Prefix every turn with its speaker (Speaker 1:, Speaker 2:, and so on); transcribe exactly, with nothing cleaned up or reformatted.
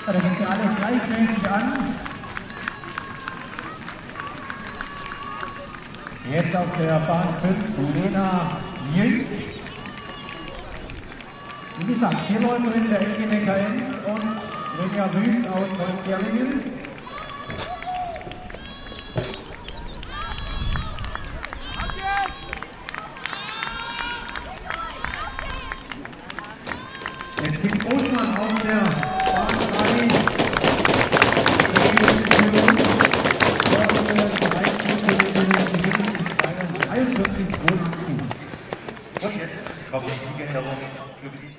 Speaker 1: Da sind sie alle gleichmäßig an. Jetzt auf der Bahn fünf Lena Jüng. Wie gesagt, vier Läuferin der L G W K N und Svenja Wüst aus Holzgerlingen. Jetzt Tim Großmann auf der Bahn drei.
Speaker 2: Und jetzt kommt die Siegerherren für die